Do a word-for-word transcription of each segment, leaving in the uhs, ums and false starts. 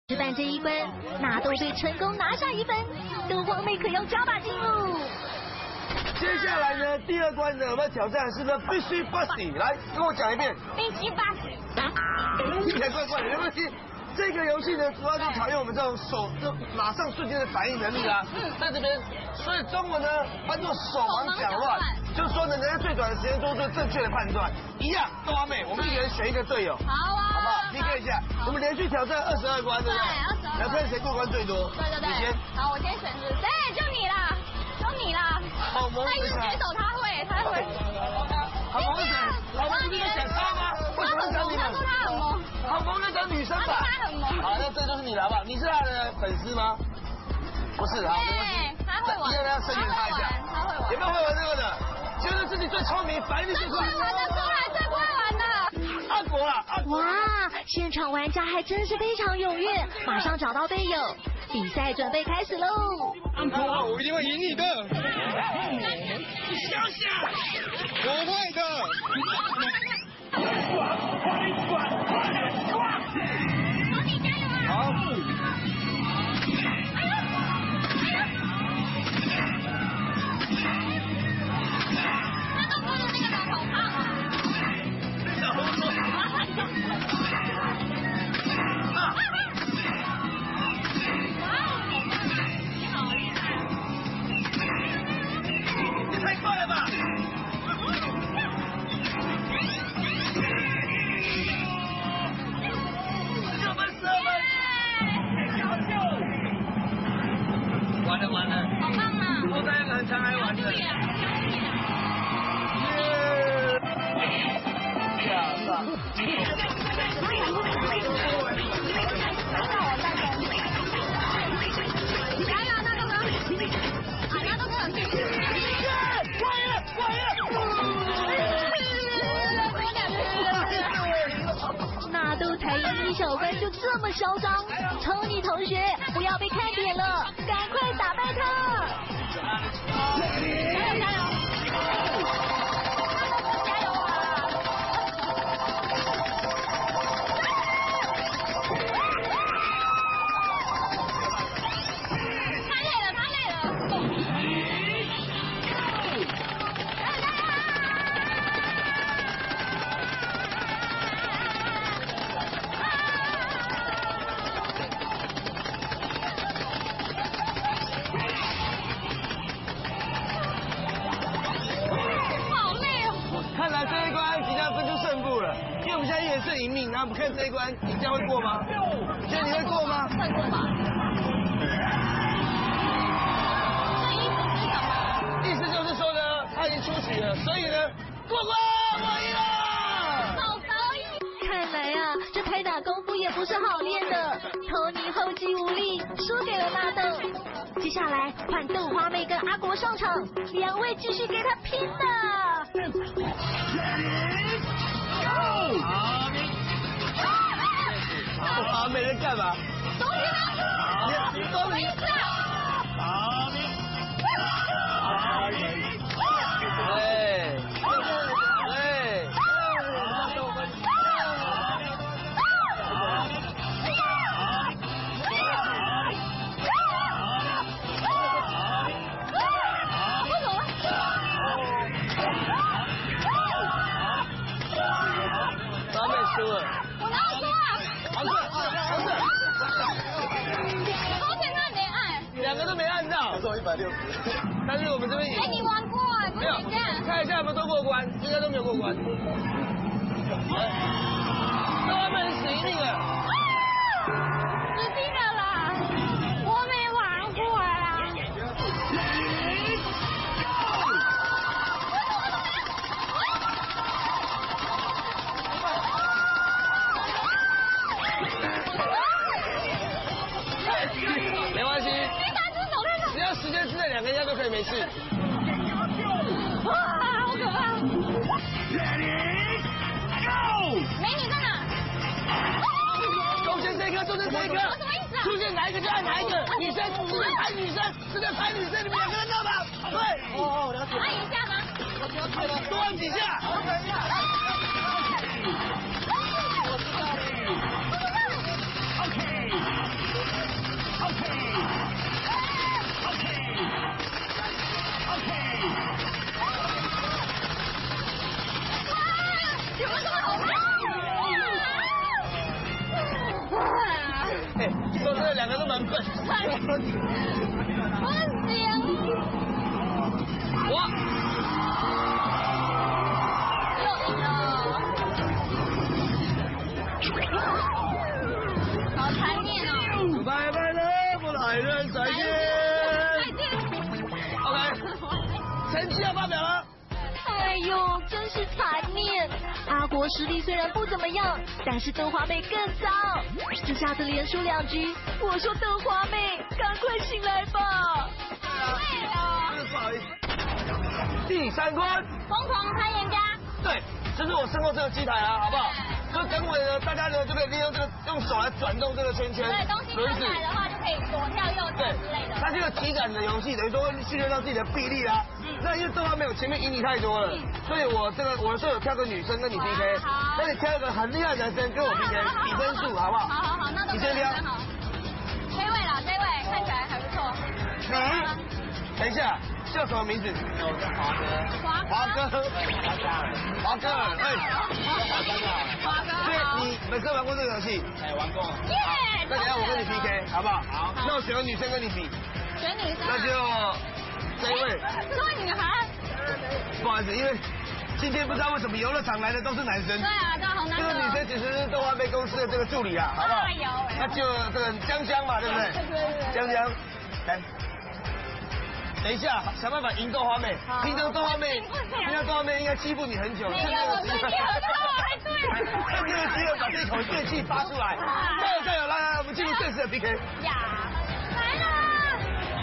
示范这一关，纳豆队成功拿下一分，豆花妹可要加把劲喽。 接下来呢，第二关呢，我们要挑战的是呢必须 Busty， 来跟我讲一遍。 必须 Busty。 听起来怪怪的，没关系。这个游戏呢，主要就考验我们这种手就马上瞬间的反应能力啦。嗯，在这边，所以中文呢翻作手忙脚乱，就是说呢，能在最短的时间做出正确的判断。一样，豆花妹，我们一个人选一个队友。好啊。好不好 ？P K 一下，我们连续挑战二十二关，对不对？二十二。来看谁过关最多。 对对对。 你先。 好，我先选是，对，就你啦，就你啦。 好萌。 他一直举手，他会，他会。 好萌谁？好萌不是想他吗？为什么想你们？ 他说他很萌。 好萌那找女生吧。 他很萌。 好，那这就是你了，好不好？你是他的粉丝吗？不是，好，没关系。 他会玩。 一样要声援他一下。 他会玩。 有没有会玩这个的？觉得自己最聪明，反应力最快。 最玩的出来，最不会玩的。 阿国啊，阿国。 哇，现场玩家还真是非常踊跃，马上找到队友，比赛准备开始喽。 阿国，我一定会赢你的。小小，不会的。好。太快了吧！六分十二分，完了完了， 好棒啊！ 我在很常来玩的。耶！呀棒！ 加油，那豆哥！啊，那豆哥很厉害。 纳豆才赢一小关就这么嚣张，聪你同学不要被看扁了，赶快打败他！ 加油加油！加油啊！他累了，他累了。 看来这一关即将分出胜负了，因为我们现在一人剩一命，然后我们看这一关，你这样会过吗？觉得你会过吗？ 会过吧。这意思是什么？ 意思就是说呢，他已经出局了，所以呢，过关，我赢了。 好得意。 看来啊，这拍打功夫也不是好练的，托尼后继无力，输给了纳豆。接下来换豆花妹跟阿国上场，两位继续给他拼的。 阿美在干嘛？ 东西呢？ 你什么意思啊？ 阿美，阿美，哎，哎，阿美输了。 我哪有说啊？ 黄色，黄色。 好险他没按。 两个都没按到。我一百六十。但是我们这边哎，你玩过哎，不能这样。 看一下有没有都过关，应该都没有过关。都他们死一命了。 死定了啦！我没玩过啦。 没关系，只要时间之内两个人家都可以没事。 哇，好可怕！美女在哪？ 中间这一个，中间这一个， 什么意思啊？ 出现哪一个就按哪一个，女生只能拍女生，只能拍女生，你们两个人知道吗？对。哦哦，我了解。 按一下吗？ 多按几下。OK。 专笨。 不行。 我。 又赢了。好残念哦。 拜拜了，我的爱人，再见。 再见。 OK， 成绩要发表了。 哎呦，真是残念！阿国实力虽然不怎么样，但是豆花妹更糟。这下子连输两局，我说豆花妹，赶快醒来吧！ 累了。 不好意思。第三关， 疯狂猜言家。 对，就是我身后这个机台啊，好不好？就等会呢，大家呢就可以利用这个用手来转动这个圈圈， 对，东西转起来的话就可以左跳右跳之类的。 它是一个体感的游戏，等于说会训练到自己的臂力啊。嗯。那因为豆花妹有前面赢你太多了，嗯、所以我这个我的队友挑个女生跟你 P K， 那你挑一个很厉害的男生跟我 P K， 比分数好不好？ 好好好，那都你先挑。 这位啦，这位看起来还不错。 你，等一下。叫什么名字？我叫华哥。华哥。华哥。哎。 华哥。 所以你本身玩过这个游戏？ 哎，玩过。 耶！ 那等下我跟你 P K， 好不好？好。那我选个女生跟你比。 选女生。 那就这一位。 说女孩。 不好意思，因为今天不知道为什么游乐场来的都是男生。对啊，对，好难得。 这个女生其实是豆花妹公司的这个助理啊，好不好？那就这个江江嘛，对不对？ 对对对。 江江，来。等一下，想办法赢豆花妹。平常豆花妹，平常豆花妹应该欺负你很久。 没有，我没有，还对。 趁这个机会把这口怨气发出来。加油加油！来来，我们进入正式的 P K。 呀，来了！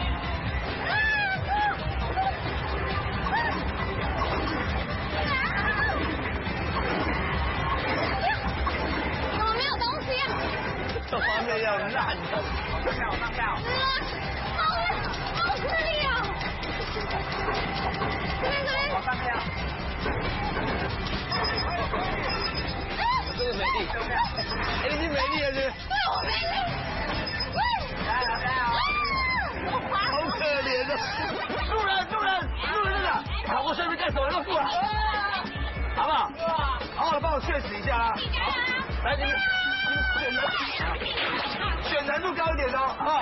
怎么没有东西啊？ 豆花妹要烂的。 上票上票。 好吃力哦！这边这边。 我上票。 我真的没力。哎，你是没力了是？ 对，我没力。 加油加油！ 好可怜的。路人路人路人在哪？好，我顺便干什么都过来，好不好？好好的帮我确实一下啊。来，你选难选难度高一点哦，啊。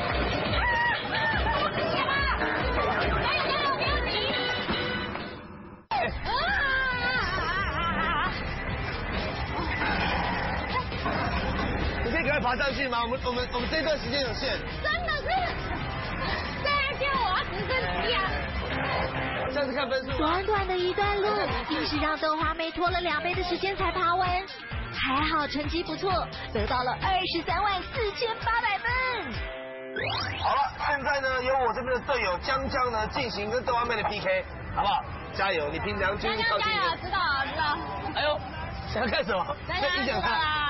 你可以赶快爬上去吗？我们我们我们这段时间有限。 真的是，再见我只剩几啊！ 下次看分数。 短短的一段路，硬是让豆花妹拖了两倍的时间才爬完。还好成绩不错，得到了二十三万四千八百分。 好了，现在呢由我这边的队友江江呢进行跟豆花妹的 P K， 好不好？加油！你平常就是靠近一点。 知道了知道。 哎呦，想要干什么？你想看？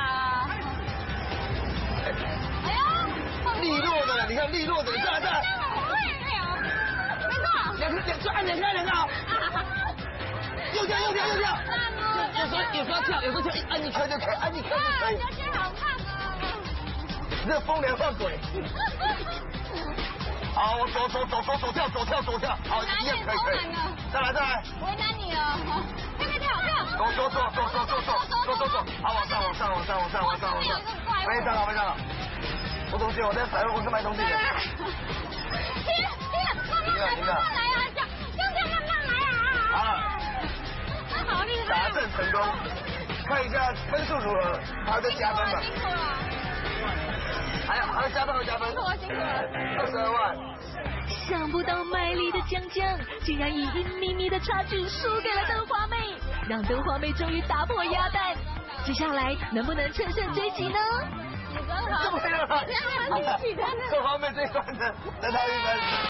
哎呦， 利落的，你看利落的，再来再来。 没错。 两个两个按两个按两个啊！右跳右跳右跳。有时候有时候跳，有时候跳，按一颗就可以，按一颗就可以。 小姐好胖啊！ 你这风凉换鬼。好，我左左左左左跳左跳左跳，好，一样可以可以。再来再来。 为难你了，跳跳跳跳。 左左左左左左左左左左，好，往上往上往上往上往上往上。没站好没站好。我同学，我在百货公司买东西的。 停停，慢慢来，慢慢来啊！这样这样慢慢来啊！ 啊。 好厉害！ 达阵成功，看一下分数如何，还要再加分吧。 辛苦了。 还要还要加分和加分。 辛苦了辛苦了。 二十二万。 想不到卖力的江江竟然以一咪咪的差距输给了豆花妹，让豆花妹终于打破鸭蛋。接下来能不能乘胜追击呢？ 你真好。 这么样了。豆花妹这一关的得到一分。